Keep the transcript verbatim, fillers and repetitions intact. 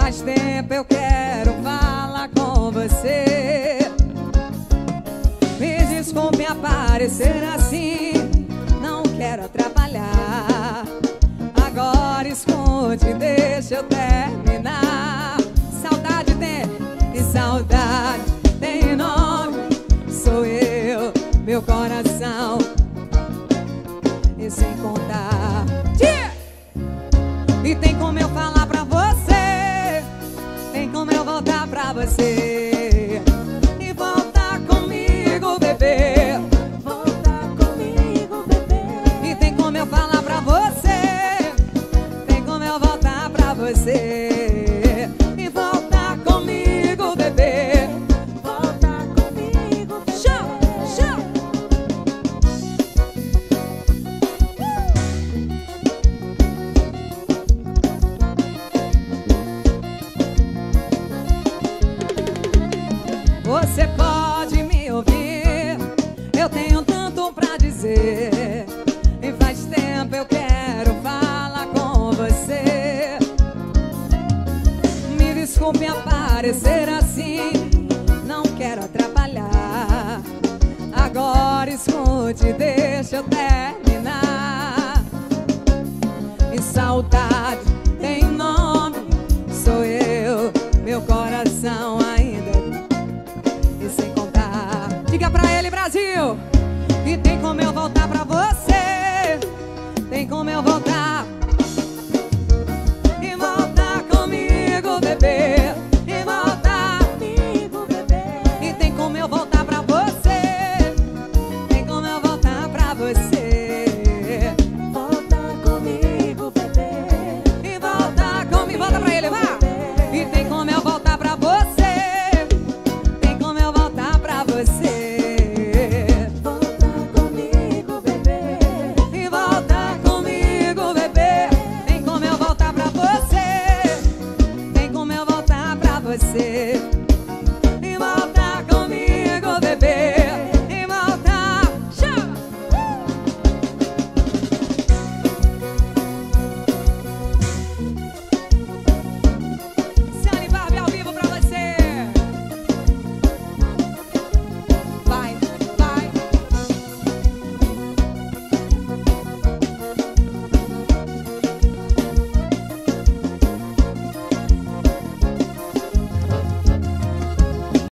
Faz tempo eu quero falar com você. Me desculpe aparecer assim, não quero atrapalhar. Agora escute, deixa eu terminar. Saudade tem, e saudade tem nome. Sou eu, meu coração, e sem contar. Yeah! E tem como eu falar pra você, tem como eu voltar pra você e voltar comigo, bebê. Voltar comigo, bebê. E tem como eu falar pra você, tem como eu voltar pra você e voltar comigo, bebê. Voltar comigo, bebê. Show, show. Você pode me ouvir, eu tenho tanto pra dizer. E faz tempo eu quero falar com você. Me desculpe aparecer assim, não quero atrapalhar. Agora escute, deixa eu terminar. E saudade tem nome, sou eu, meu coração ainda. E sem contar, diga pra ele, Brasil. E tem como eu voltar pra você, tem como eu voltar